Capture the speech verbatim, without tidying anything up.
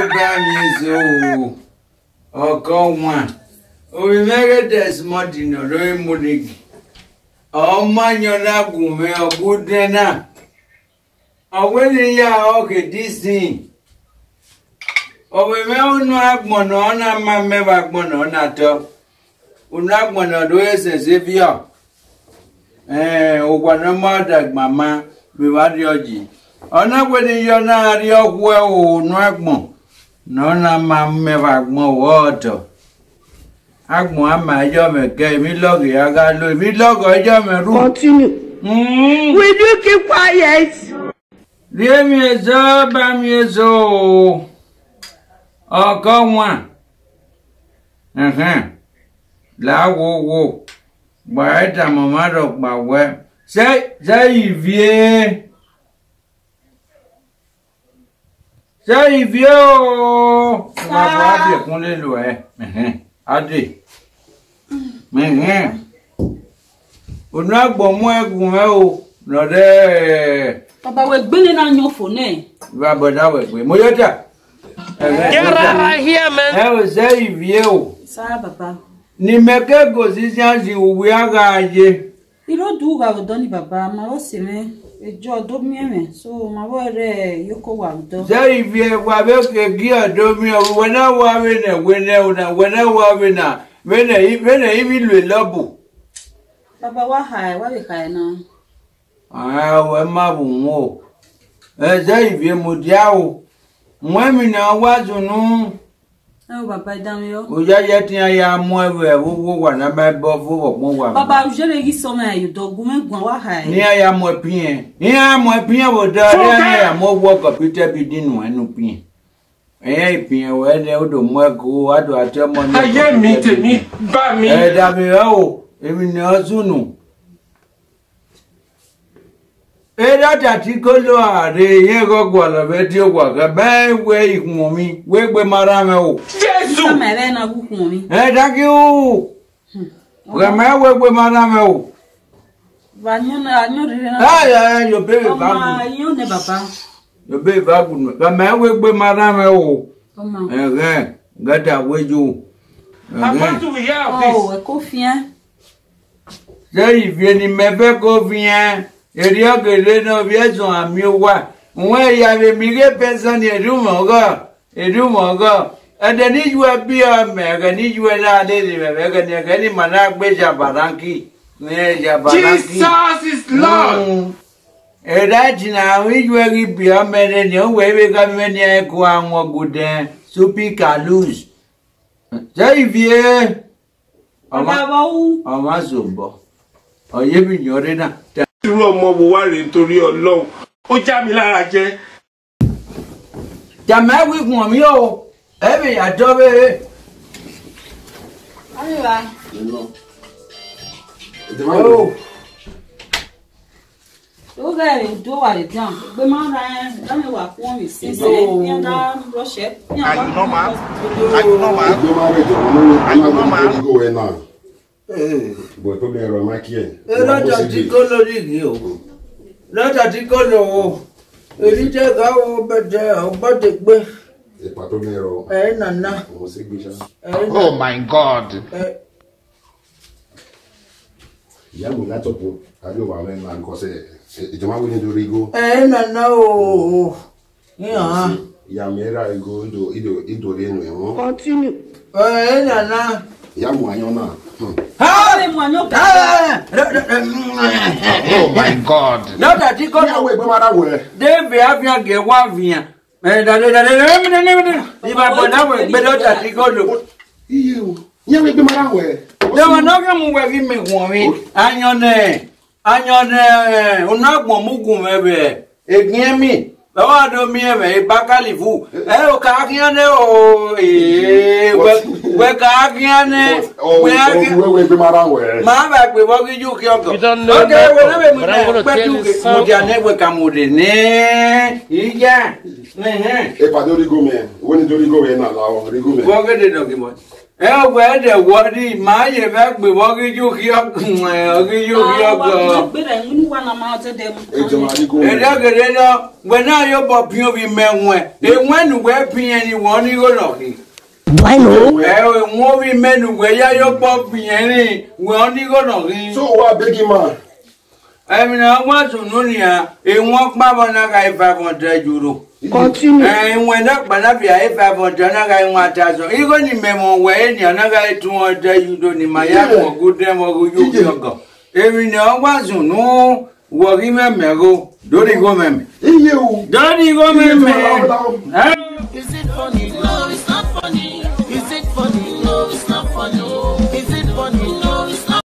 bamizo. Oko one. O imere desmodi no lori munigi. O manyona gume ogudena. O weni ya oke this thing. O we me unu agbono ona ma me agbono na to. Unu agbono do esensevio. Eh, o gwana mother mama we wadi oji. Ona weni yo na ri ogwe o nu agbon. No na ma me agbon woto. Agbon ama ejo me ke mi logi aga lo mi logo ejo me ru. Continue. Mm. Will you keep quiet? Rie mi ezo ba mi ezo. Oko one. Uh-huh. La wo wo. Ba eta mama ro pa we. Say say ivie. Say ivie o. Ba ba bi kun le lo e. Uh-huh. Ade. Uh-huh. Onu agbo mu egun e o. No de. Baba we gbele na yan fo ne. Ba boda we gbe. Mo yota. Get right here, man. I was say ivie. Sa baba. Ni meke go sisi anji uwe aga aje. Iro du ga do ni baba ma o se me ejo do mi eme so ma wo re yoko wa do. Say ivie wa be ke gi odo mi o we na wa we na we na una we na wa we na we na we na ibi lu lobu. Baba wa hai wa be kai na. Ah we ma bu mo. Eh say ivie mo dia o. Mo mi na wa zunu. Eh baba dan yo. O ya ye tin ya mo ewe wo wa na ba bo fo wo wa. Baba je le gi so me you do gume gwan wa hai. Ni ya mo pin. Ni ya mo pin wo da ni ya mo wo computer bi dinu enu pin. Eh pin we de o do mo ko ado ate mo ni. Aye mi temi ba mi. Eh da mi o. Emi ni ozunu. Era tati kolo are yen gogo lo be ti o gwa ga ba we ikun mi we gbe mara me o. Jesu. Sa me re na gukun mi. Eh thank you. We ma we gbe mara me o. Ba nyo na nyo re na. Ah ya yo be ba Ma gu. yo ne baba. Yo be ba gu. Ga ma we gbe mara me o. Oma. Eh eh gata weju. I want to hear Oh, this. e ko fien. Say if ni me be ko bien. Eri ogele no bi esun ami wa. Won ya be mi ge pension edu mo go. Edu mo go. Ede ni ju bi o me ga ni ju la de de be ga ni ga ni mana gbe jabaranki. Ni jabaranki. Jesus is Lord. Era jina wi ju ri bi o me de ni o we be ga me ni e ko awon guden supi kalus. Say vie. Baba u. Ama zobo. Oye bi yore na. Irú ọmọ wo wá rè nítorí Ọlọ́run. Ó já mi lára jẹ. Jama wi gun mi o. E bi ya do be. Ayi ba. Oh. O ga re do wa le dan. Gbe ma ra en, la me wa fun mi sin se ni da roche. Ni Are you normal? aba. Are you normal? Yo married to no Are you I'm normal? not go in now. Eh. But to me ro ma ki e. E lọ́jà tí kò lórí igi o. Lọ́jà tí kò lò ó. Èyí tẹ́ ká o bẹ̀tẹ̀ ọgbọ́n ti gbé. E pa to me ro. Ẹ nànà. Mo se gbe sha. Oh my God. Ya mo la to po. Abi o wa me na nko se. Ijoma wo ni do rigo. Ẹ nànà o. Yàn. Ya me ra igo ndo ido ido re nu e won. Continue. Ẹ nànà. Ya mo ayan na. Ha le mo anyo ka. Oh my God. Lọ́jà tí kò Ya lò. we gbe mara we. Dave Afian gẹ̀ wá fìyàn. Ẹ dàdé dàdé dàdé. Ìbá bọ̀dá wẹ̀ gbé lọ́jà tí kò lò. Iye o. Ya we gbe mara we. Dẹ́wọ̀n náà kẹ́ mu wẹ̀ kí mi wọ̀n mi. Anyọ̀nẹ̀ anyọ̀nẹ̀ onágbọ̀n mú gùn mẹ́bẹ̀. Ègún mi. Báwo àdó mi ẹ̀mẹ̀ ìbá kálífù. Ẹ ò ká kíyànné o. Wẹ̀ ká kíyànné. Oh, we we gbe mara we. Màá bá pè wọ́n kí jù kí ọkọ̀. You don't know Okay, nothing, wẹ̀ náà bẹ̀ mi but I'm gonna náà pẹ́ tell jù you kí mo something. jà ní wẹ̀ ká mo dè ní ìjà. E pa do rigo me. Wo ni do rigo we na la o rigo me. Wọ́n kéde dọ̀kì mọ́. Eh, where the wadi, my back be walking you here, okay, you here go. When I your pop you be men when they went to wear pin anyone you go. Do I know? Well, movie men who wear your pop any, we only go. So what big man? I mean, I want to know ya, a walk Babanaga five hundred euro. Continue. And when up Banabia five hundred Naga Matazo, even in Memo way, Yanaga two hundred you don't in my or good them or good you go. Every now once you know, what him a go, don't go, mem. You don't go, mem. Is it funny?